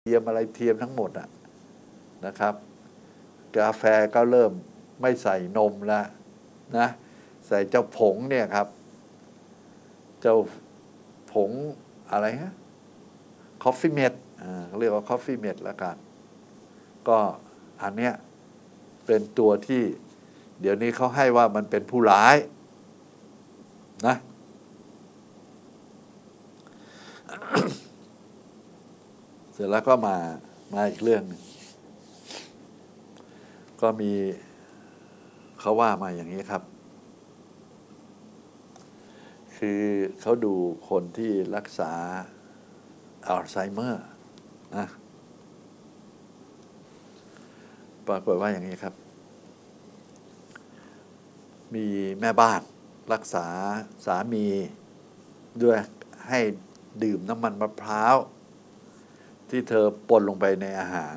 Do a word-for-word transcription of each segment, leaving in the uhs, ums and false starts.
ทียมอะไรเทียมทั้งหมดอะนะครับกาแฟก็เริ่มไม่ใส่นมแล้วนะใส่เจ้าผงเนี่ยครับเจ้าผงอะไรฮะคอฟฟี่เมดเขาเรียกว่าคอฟฟี่เมดแล้วกันก็อันเนี้ยเป็นตัวที่เดี๋ยวนี้เขาให้ว่ามันเป็นผู้ร้ายนะ เสร็จแล้วก็มามาอีกเรื่องหนึ่งก็มีเขาว่ามาอย่างนี้ครับคือเขาดูคนที่รักษาอัลไซเมอร์นะปรากฏว่าอย่างนี้ครับมีแม่บ้านรักษาสามีด้วยให้ดื่มน้ำมันมะพร้าวที่เธอปนลงไปในอาหาร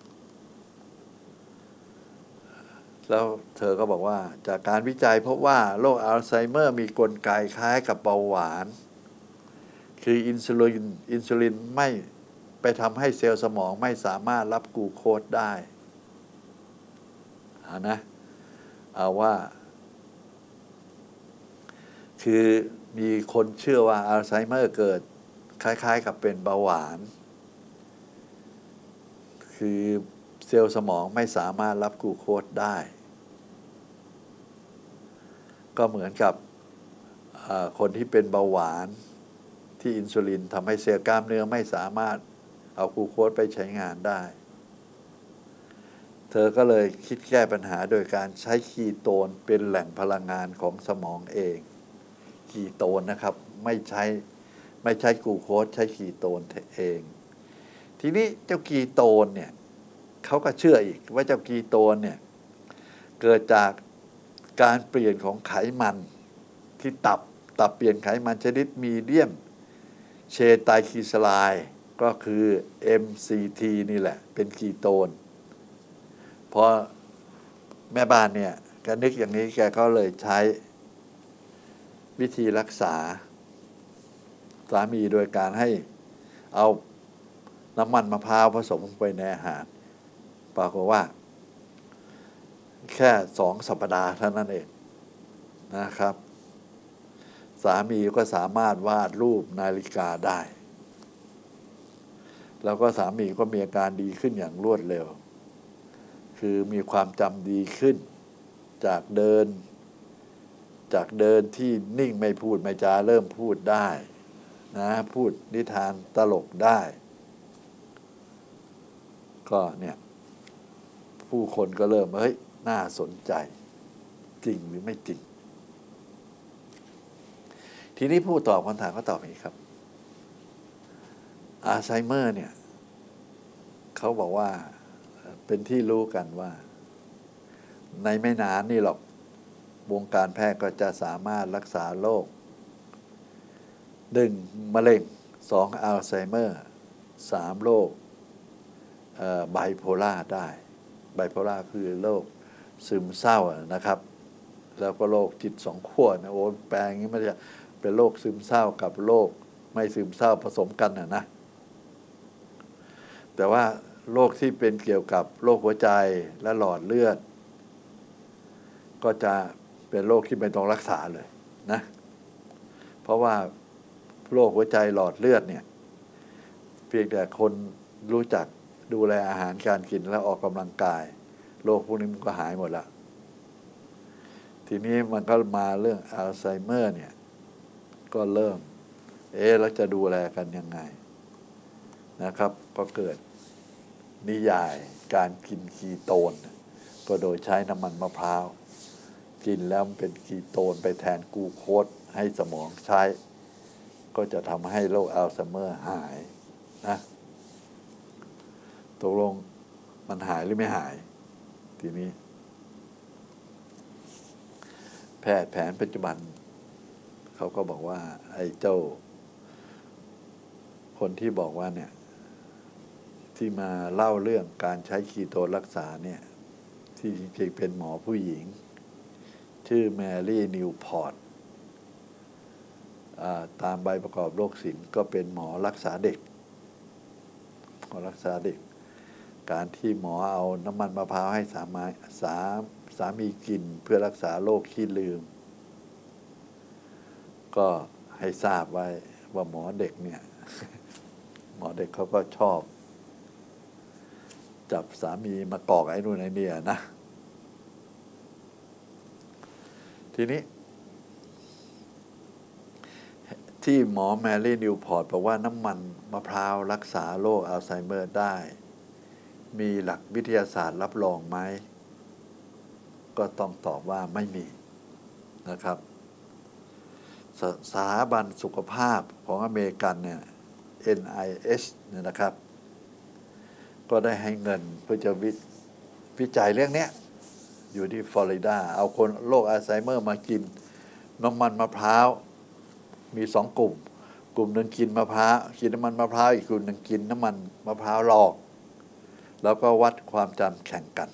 แล้วเธอก็บอกว่าจากการวิจัยพบว่าโรคอัลไซเมอร์มีกลไกคล้ายกับเบาหวานคืออินซูลินอินซูลินไม่ไปทำให้เซลล์สมองไม่สามารถรับกลูโคสได้เอานะเอาว่าคือมีคนเชื่อว่าอัลไซเมอร์เกิดคล้ายๆกับเป็นเบาหวานคือเซลล์สมองไม่สามารถรับกลูโคสได้ก็เหมือนกับคนที่เป็นเบาหวานที่อินซูลินทำให้เซลล์กล้ามเนื้อไม่สามารถเอากลูโคสไปใช้งานได้เธอก็เลยคิดแก้ปัญหาโดยการใช้คีโตนเป็นแหล่งพลังงานของสมองเองคีโตนนะครับไม่ใช้ไม่ใช้กลูโคสใช้คีโตนเองทีนี้เจ้าคีโตนเนี่ยเขาก็เชื่ออีกว่าเจ้าคีโตนเนี่ยเกิดจากการเปลี่ยนของไขมันที่ตับตับเปลี่ยนไขมันชนิดมีเดียมเชไตรกลีเซอไรด์ก็คือ เอ็ม ซี ที นี่แหละเป็นคีโตนพอแม่บ้านเนี่ยแกนึกอย่างนี้แกก็เลยใช้วิธีรักษาสามีโดยการให้เอาน้ำมันมะพร้าวผสมลงไปในอาหารปรากฏว่าแค่สองสัปดาห์เท่านั้นเองนะครับสามีก็สามารถวาดรูปนาฬิกาได้แล้วก็สามีก็มีอาการดีขึ้นอย่างรวดเร็วคือมีความจำดีขึ้นจากเดินจากเดินที่นิ่งไม่พูดไม่จาเริ่มพูดได้นะพูดนิทานตลกได้ก็เนี่ยผู้คนก็เริ่มเฮ้ยน่าสนใจจริงหรือไม่จริงทีนี้ผู้ตอบคำถามก็ตอบอย่างนี้ครับอัลไซเมอร์เนี่ยเขาบอกว่าเป็นที่รู้กันว่าในไม่นานนี่หรอกวงการแพทย์ก็จะสามารถรักษาโรคหนึ่งมะเร็งสองอัลไซเมอร์สามโรคไบโพล่าได้ไบโพล่าคือโรคซึมเศร้านะครับแล้วก็โรคจิตสองขั้วนะโอ้แปลงนี้มันจะเป็นโรคซึมเศร้ากับโรคไม่ซึมเศร้าผสมกันนะนะแต่ว่าโรคที่เป็นเกี่ยวกับโรคหัวใจและหลอดเลือดก็จะเป็นโรคที่ไม่ต้องรักษาเลยนะเพราะว่าโรคหัวใจหลอดเลือดเนี่ยเพียงแต่คนรู้จักดูแลอาหารการกินแล้วออกกำลังกายโรคพวกนี้มันก็หายหมดละทีนี้มันก็มาเรื่องอัลไซเมอร์เนี่ยก็เริ่มเอ๊ะแล้วจะดูแลกันยังไงนะครับก็เกิดนิยายการกินคีโตนก็โดยใช้น้ำมันมะพร้าวกินแล้วมันเป็นคีโตนไปแทนกลูโคสให้สมองใช้ก็จะทำให้โรคอัลไซเมอร์หายนะตกลงมันหายหรือไม่หายทีนี้แพทย์แผนปัจจุบันเขาก็บอกว่าไอ้เจ้าคนที่บอกว่าเนี่ยที่มาเล่าเรื่องการใช้คีโตนรักษาเนี่ยที่จริงๆเป็นหมอผู้หญิงชื่อแมรี่นิวพอร์ตตามใบประกอบโรคศิลป์ก็เป็นหมอรักษาเด็กก็รักษาเด็กการที่หมอเอาน้ำมันมะพร้าวให้สามีสาสามีกินเพื่อรักษาโรคขี้ลืมก็ให้ทราบไว้ว่าหมอเด็กเนี่ย หมอเด็กเขาก็ชอบจับสามีมากอกไอ้นู่นไอ้นี่นะทีนี้ที่หมอแมรี่นิวพอร์ตบอกว่าน้ำมันมะพร้าวรักษาโรคอัลไซเมอร์ได้มีหลักวิทยาศาสตร์รับรองไหมก็ต้องตอบว่าไม่มีนะครับสสถาบันสุขภาพของอเมริกันเนี่ย เอ็น ไอ เอช เนี่ยนะครับก็ได้ให้เงินเพื่อจะวิวิจัยเรื่องนี้อยู่ที่ฟลอริดาเอาคนโรคอัลไซเมอร์มากินน้ำมันมะพร้าวมีสองกลุ่มกลุ่มหนึ่งกินมะพร้าวกินน้ำมันมะพร้าวอีกกลุ่มหนึ่งกินน้ำมันมะพร้าวหลอกแล้วก็วัดความจำแข่งกัน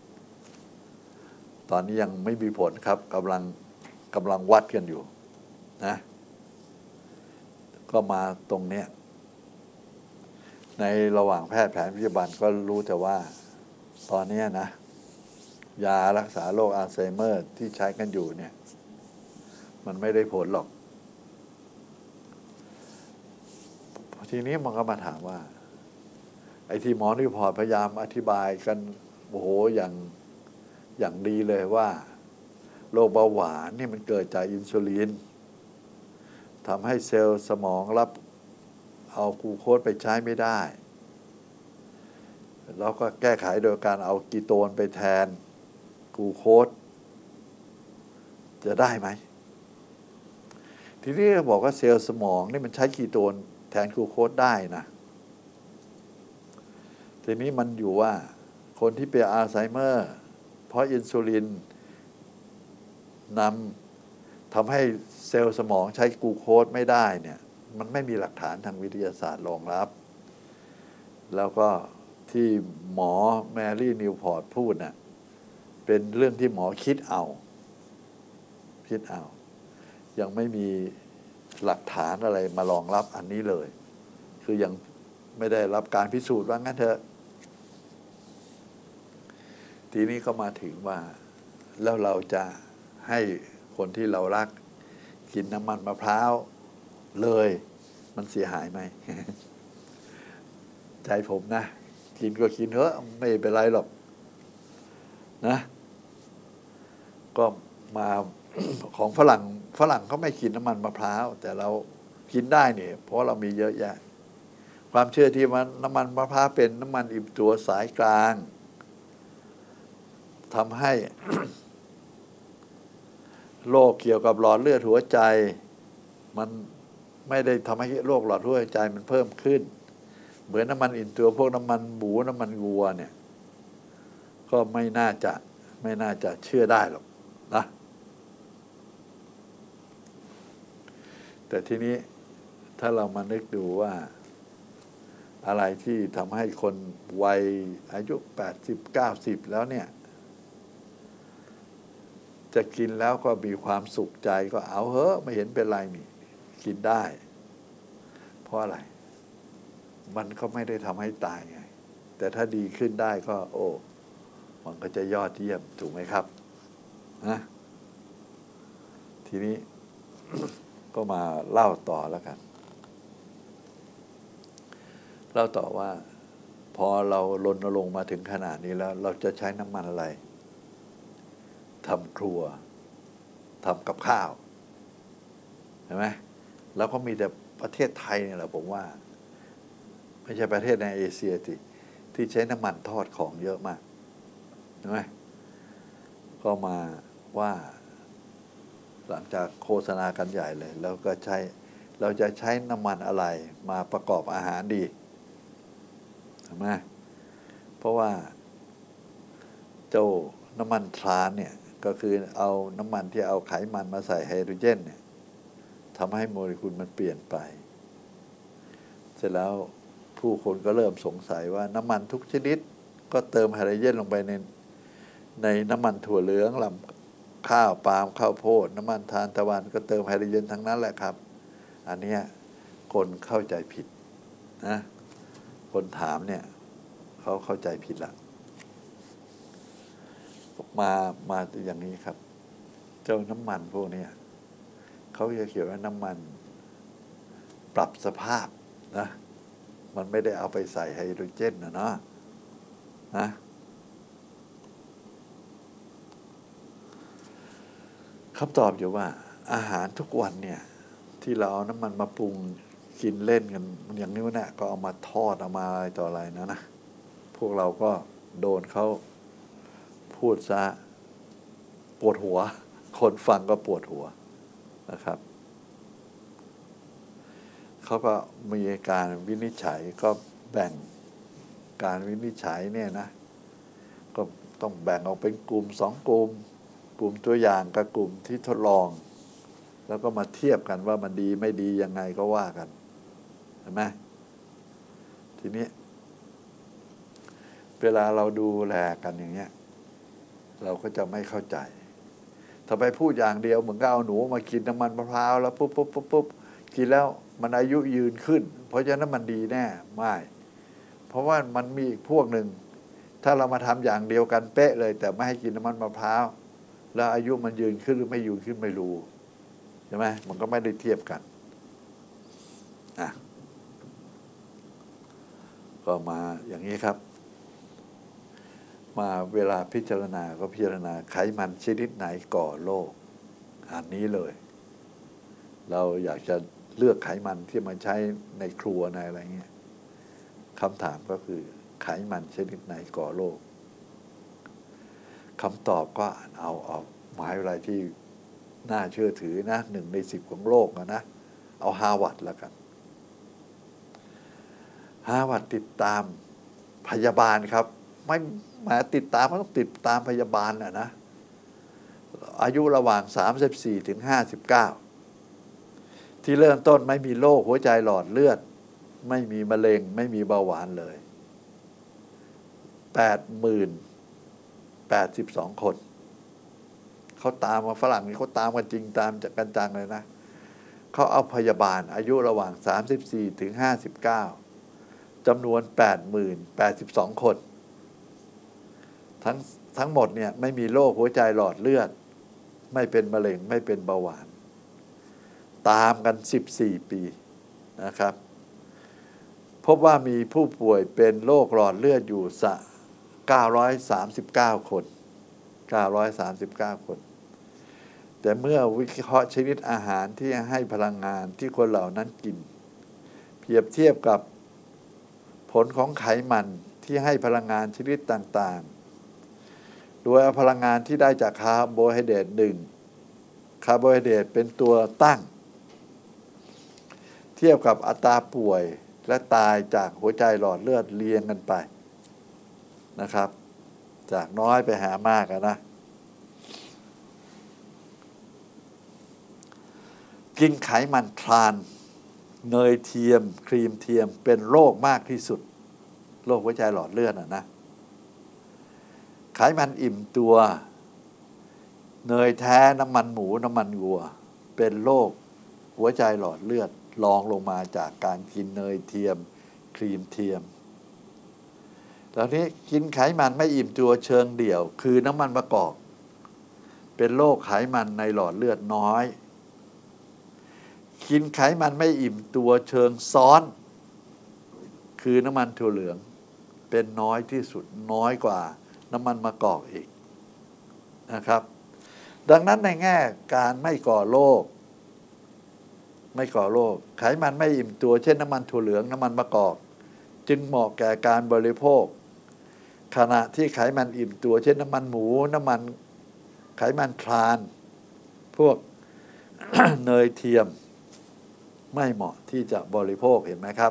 ตอนนี้ยังไม่มีผลครับกำลังกำลังวัดกันอยู่นะก็มาตรงเนี้ยในระหว่างแพทย์แผนปัจจุบันก็รู้แต่ว่าตอนนี้นะยารักษาโรคอัลไซเมอร์ที่ใช้กันอยู่เนี่ยมันไม่ได้ผลหรอกทีนี้มันก็มาถามว่าไอ้ที่หมอนิพอร์ตพยายามอธิบายกันโอ้โหอย่างอย่างดีเลยว่าโรคเบาหวานนี่มันเกิดจากอินซูลินทำให้เซลล์สมองรับเอากลูโคสไปใช้ไม่ได้แล้วก็แก้ไขโดยการเอากีโตนไปแทนกลูโคสจะได้ไหมทีนี้บอกว่าเซลล์สมองนี่มันใช้กีโตนแทนกลูโคสได้นะทีนี้มันอยู่ว่าคนที่เป็นอัลไซเมอร์เพราะอินซูลินนำทำให้เซลล์สมองใช้กลูโคสไม่ได้เนี่ยมันไม่มีหลักฐานทางวิทยาศาสตร์รองรับแล้วก็ที่หมอแมรี่นิวพอร์ตพูดน่ะเป็นเรื่องที่หมอคิดเอาคิดเอายังไม่มีหลักฐานอะไรมารองรับอันนี้เลยคือยังไม่ได้รับการพิสูจน์ว่างั้นเถอะทีนี้ก็มาถึงว่าแล้วเราจะให้คนที่เรารักกินน้ำมันมะพร้าวเลยมันเสียหายไหม ใจผมนะกินก็กินเถอะไม่เป็นไรหรอกนะก็มา ของฝรั่งฝรั่งเขาไม่กินน้ำมันมะพร้าวแต่เรากินได้เนี่ยเพราะเรามีเยอะแยะความเชื่อที่มันน้ำมันมะพร้าวเป็นน้ำมันอิ่มตัวสายกลางทำให้ โรคเกี่ยวกับหลอดเลือดหัวใจมันไม่ได้ทำให้โรคหลอดหัวใจมันเพิ่มขึ้นเหมือนน้ำมันอิ่มตัวพวกน้ำมันหมูน้ำมันวัวเนี่ยก็ไม่น่าจะไม่น่าจะเชื่อได้หรอกนะแต่ทีนี้ถ้าเรามานึกดูว่าอะไรที่ทำให้คนวัยอายุแปดสิบ เก้าสิบแล้วเนี่ยจะกินแล้วก็มีความสุขใจก็เอาเถอะไม่เห็นเป็นไรนี่กินได้เพราะอะไรมันก็ไม่ได้ทำให้ตายไงแต่ถ้าดีขึ้นได้ก็โอ้มันก็จะยอดเยี่ยมถูกไหมครับนะทีนี้ ก็มาเล่าต่อแล้วกันเล่าต่อว่าพอเรารณรงค์มาถึงขนาดนี้แล้วเราจะใช้น้ำมันอะไรทำครัวทำกับข้าวเห็นไหมแล้วก็มีแต่ประเทศไทยเนี่ยแหละผมว่าไม่ใช่ประเทศในเอเชียที่ที่ใช้น้ำมันทอดของเยอะมากเห็นไหมก็มาว่าหลังจากโฆษณากันใหญ่เลยแล้วก็ใช้เราจะใช้น้ำมันอะไรมาประกอบอาหารดีเห็นไหมเพราะว่าเจ้าน้ำมันทรานเนี่ยก็คือเอาน้ำมันที่เอาไขมันมาใส่ไฮโดรเจนเนี่ยทำให้โมเลกุลมันเปลี่ยนไปเสร็จแล้วผู้คนก็เริ่มสงสัยว่าน้ำมันทุกชนิดก็เติมไฮโดรเจนลงไปในในน้ำมันถั่วเหลืองลำข้าวปาล์มข้าวโพดน้ำมันทานตะวันก็เติมไฮโดรเจนทั้งนั้นแหละครับอันนี้คนเข้าใจผิดนะคนถามเนี่ยเขาเข้าใจผิดละมามาอย่างนี้ครับเจ้าน้ำมันพวกนี้เขาจะเขียนว่าน้ำมันปรับสภาพนะมันไม่ได้เอาไปใส่ไฮโดรเจนนะเนาะนะคำตอบอยู่ว่าอาหารทุกวันเนี่ยที่เราเอาน้ำมันมาปรุงกินเล่นกันอย่างนี้เนี่ยก็เอามาทอดเอามาอะไรต่ออะไรนะนะพวกเราก็โดนเขาพูดซะปวดหัวคนฟังก็ปวดหัวนะครับเขาก็มีการวินิจฉัยก็แบ่งการวินิจฉัยเนี่ยนะก็ต้องแบ่งออกเป็นกลุ่มสองกลุ่มกลุ่มตัวอย่างกับกลุ่มที่ทดลองแล้วก็มาเทียบกันว่ามันดีไม่ดียังไงก็ว่ากันเห็นไหมทีนี้เวลาเราดูแลกันอย่างเงี้ยเราก็จะไม่เข้าใจถ้าไปพูดอย่างเดียวเหมือนกับเอาหนูมากินน้ำมันมะพร้าวแล้วปุ๊บปุ๊บปุ๊บปุ๊บกินแล้วมันอายุยืนขึ้นเพราะฉะนั้นมันดีแน่ไม่เพราะว่ามันมีอีกพวกหนึ่งถ้าเรามาทำอย่างเดียวกันเป๊ะเลยแต่ไม่ให้กินน้ำมันมะพร้าวแล้วอายุมันยืนขึ้นหรือไม่ยืนขึ้นไม่รู้ใช่ไหมมันก็ไม่ได้เทียบกันอ่ะก็มาอย่างนี้ครับมาเวลาพิจารณาก็พิจารณาไขมันชนิดไหนก่อโรคอันนี้เลยเราอยากจะเลือกไขมันที่มาใช้ในครัวในอะไรเงี้ยคำถามก็คือไขมันชนิดไหนก่อโรคคำตอบก็เอาเอาหมายอะไรที่น่าเชื่อถือนะหนึ่งในสิบของโลกนะเอาฮาร์วาร์ดแล้วกันฮาร์วาร์ดติดตามพยาบาลครับไม่มาติดตามก็ต้องติดตามพยาบาลนะนะอายุระหว่างสามสิบสี่ถึงห้าสิบเก้าที่เริ่มต้นไม่มีโรคหัวใจหลอดเลือดไม่มีมะเร็งไม่มีเบาหวานเลยแปดหมื่นแปดสิบสองคนเขาตามมาฝรั่งนี่เขาตามกันจริงตามจากกันจังเลยนะเขาเอาพยาบาลอายุระหว่างสามสิบสี่ถึงห้าสิบเก้าจำนวนแปดหมื่นแปดสิบสองคนทั้งทั้งหมดเนี่ยไม่มีโรคหัวใจหลอดเลือดไม่เป็นมะเร็งไม่เป็นเบาหวานตามกันสิบสี่ปีนะครับพบว่ามีผู้ป่วยเป็นโรคหลอดเลือดอยู่สะเก้าร้อยสามสิบเก้าคนเก้าร้อยสามสิบเก้าคนแต่เมื่อวิเคราะห์ชนิดอาหารที่ให้พลังงานที่คนเหล่านั้นกินเปรียบเทียบกับผลของไขมันที่ให้พลังงานชนิดต่างๆโดยเอาพลังงานที่ได้จากคาร์โบไฮเดรตหนึ่งคาร์โบไฮเดรตเป็นตัวตั้งเทียบกับอัตราป่วยและตายจากหัวใจหลอดเลือดเรียงกันไปนะครับจากน้อยไปหามากนะกินไขมันทรานเนยเทียมครีมเทียมเป็นโรคมากที่สุดโรคหัวใจหลอดเลือดนะนะไขมันอิ่มตัวเนยแท้น้ำมันหมูน้ำมันวัวเป็นโรคหัวใจหลอดเลือดรองลงมาจากการกินเนยเทียมครีมเทียมตอนนี้กินไขมันไม่อิ่มตัวเชิงเดี่ยวคือน้ำมันมะกอกเป็นโรคไขมันในหลอดเลือดน้อยกินไขมันไม่อิ่มตัวเชิงซ้อนคือน้ำมันถั่วเหลืองเป็นน้อยที่สุดน้อยกว่าน้ำมันมะกอกอีกนะครับดังนั้นในแง่การไม่ก่อโรคไม่ก่อโรคไขมันไม่อิ่มตัวเช่นน้ำมันถั่วเหลืองน้ำมันมะกอกจึงเหมาะแก่การบริโภคขณะที่ไขมันอิ่มตัวเช่นน้ำมันหมูน้ำมันไขมันทรานพวก เนยเทียมไม่เหมาะที่จะบริโภคเห็นไหมครับ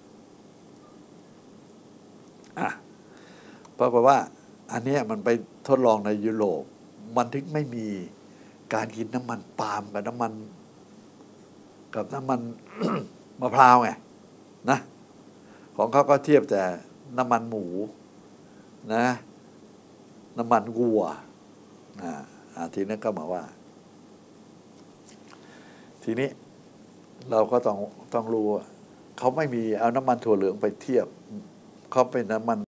อ่ะเพราะว่าอันนี้มันไปทดลองในยุโรปมันถึงไม่มีการกินน้ำมันปาล์มกับน้ำมันกับน้ำมัน มะพร้าวไงนะของเขาก็เทียบแต่น้ำมันหมูนะน้ำมันวัวอ่าทีนี้ก็มาว่าทีนี้เราก็ต้องต้องรู้ว่าเขาไม่มีเอาน้ำมันถั่วเหลืองไปเทียบเขาเป็นน้ำมัน